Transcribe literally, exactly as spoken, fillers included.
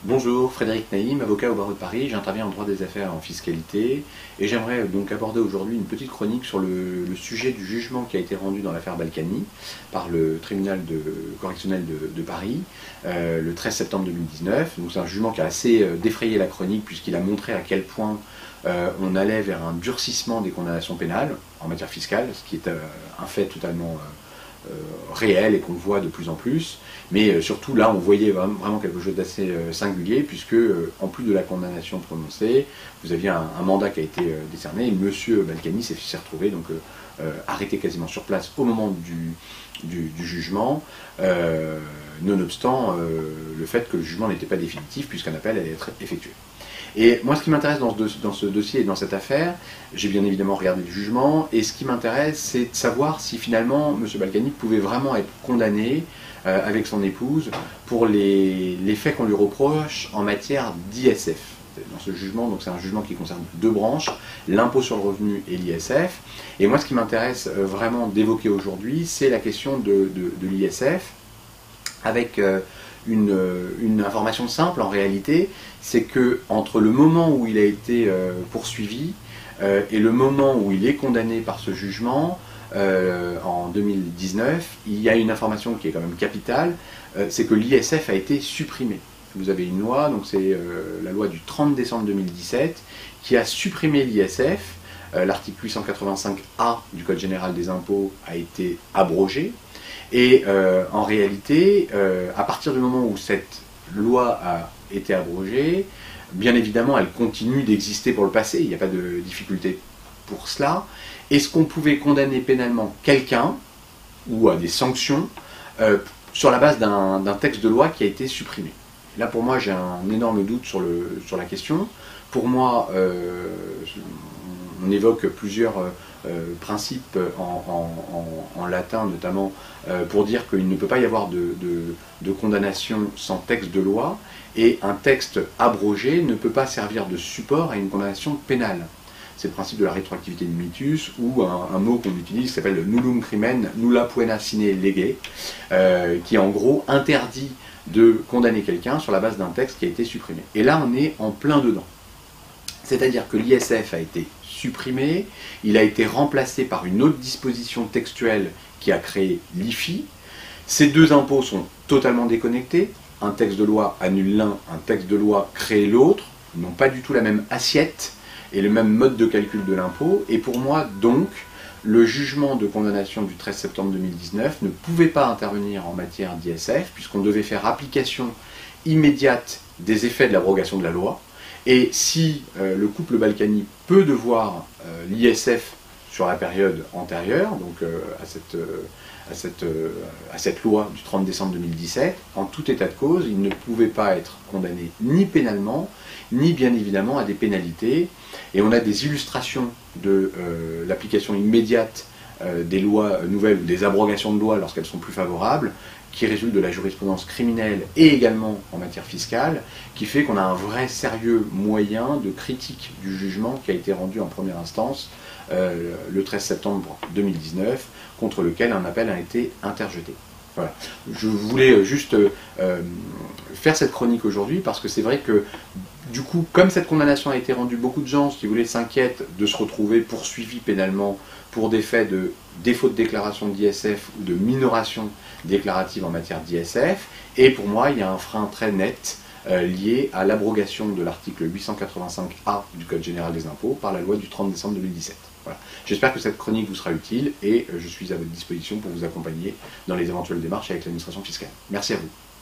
Bonjour, Frédéric Naïm, avocat au barreau de Paris. J'interviens en droit des affaires et en fiscalité et j'aimerais donc aborder aujourd'hui une petite chronique sur le, le sujet du jugement qui a été rendu dans l'affaire Balkany par le tribunal de, correctionnel de, de Paris euh, le treize septembre deux mille dix-neuf. Donc c'est un jugement qui a assez euh, défrayé la chronique puisqu'il a montré à quel point euh, on allait vers un durcissement des condamnations pénales en matière fiscale, ce qui est euh, un fait totalement euh, Euh, réel et qu'on voit de plus en plus, mais euh, surtout là on voyait vraiment quelque chose d'assez euh, singulier puisque euh, en plus de la condamnation prononcée, vous aviez un, un mandat qui a été euh, décerné et monsieur Balkany s'est retrouvé donc euh, euh, arrêté quasiment sur place au moment du, du, du jugement, euh, nonobstant euh, le fait que le jugement n'était pas définitif puisqu'un appel allait être effectué. Et moi, ce qui m'intéresse dans, dans ce dossier et dans cette affaire, j'ai bien évidemment regardé le jugement, et ce qui m'intéresse, c'est de savoir si finalement M. Balkany pouvait vraiment être condamné euh, avec son épouse pour les, les faits qu'on lui reproche en matière d'I S F. Dans ce jugement, donc c'est un jugement qui concerne deux branches, l'impôt sur le revenu et l'I S F. Et moi, ce qui m'intéresse euh, vraiment d'évoquer aujourd'hui, c'est la question de, de, de l'I S F, avec euh, une, une information simple en réalité, c'est que entre le moment où il a été euh, poursuivi euh, et le moment où il est condamné par ce jugement, euh, en deux mille dix-neuf, il y a une information qui est quand même capitale, euh, c'est que l'I S F a été supprimé. Vous avez une loi, donc c'est euh, la loi du trente décembre deux mille dix-sept, qui a supprimé l'I S F. Euh, L'article huit cent quatre-vingt-cinq A du Code général des impôts a été abrogé. Et euh, en réalité, euh, à partir du moment où cette loi a été abrogée, bien évidemment, elle continue d'exister pour le passé, il n'y a pas de difficulté pour cela. Est-ce qu'on pouvait condamner pénalement quelqu'un, ou à des sanctions, euh, sur la base d'un texte de loi qui a été supprimé? Là, pour moi, j'ai un énorme doute sur, le, sur la question. Pour moi, euh, on évoque plusieurs euh, principes en, en, en, en latin, notamment, euh, pour dire qu'il ne peut pas y avoir de, de, de condamnation sans texte de loi, et un texte abrogé ne peut pas servir de support à une condamnation pénale. C'est le principe de la rétroactivité limitus, ou un, un mot qu'on utilise qui s'appelle le nullum crimen nulla poena sine lege, euh, qui en gros interdit de condamner quelqu'un sur la base d'un texte qui a été supprimé. Et là, on est en plein dedans. C'est-à-dire que l'I S F a été supprimé, il a été remplacé par une autre disposition textuelle qui a créé l'I F I. Ces deux impôts sont totalement déconnectés. Un texte de loi annule l'un, un texte de loi crée l'autre. Ils n'ont pas du tout la même assiette et le même mode de calcul de l'impôt. Et pour moi, donc, le jugement de condamnation du treize septembre deux mille dix-neuf ne pouvait pas intervenir en matière d'I S F, puisqu'on devait faire application immédiate des effets de l'abrogation de la loi. Et si euh, le couple Balkany peut devoir euh, l'I S F sur la période antérieure, donc euh, à, cette, euh, à, cette, euh, à cette loi du trente décembre deux mille dix-sept, en tout état de cause, il ne pouvait pas être condamné ni pénalement, ni bien évidemment à des pénalités. Et on a des illustrations de euh, l'application immédiate euh, des lois nouvelles ou des abrogations de lois lorsqu'elles sont plus favorables, qui résulte de la jurisprudence criminelle et également en matière fiscale, qui fait qu'on a un vrai sérieux moyen de critique du jugement qui a été rendu en première instance euh, le treize septembre deux mille dix-neuf, contre lequel un appel a été interjeté. Voilà. Je voulais juste euh, faire cette chronique aujourd'hui parce que c'est vrai que du coup, comme cette condamnation a été rendue, beaucoup de gens, si vous voulez, s'inquiètent de se retrouver poursuivis pénalement pour des faits de défaut de déclaration d'I S F ou de minoration déclarative en matière d'I S F. Et pour moi, il y a un frein très net euh, lié à l'abrogation de l'article huit cent quatre-vingt-cinq A du Code général des impôts par la loi du trente décembre deux mille dix-sept. Voilà. J'espère que cette chronique vous sera utile et euh, je suis à votre disposition pour vous accompagner dans les éventuelles démarches avec l'administration fiscale. Merci à vous.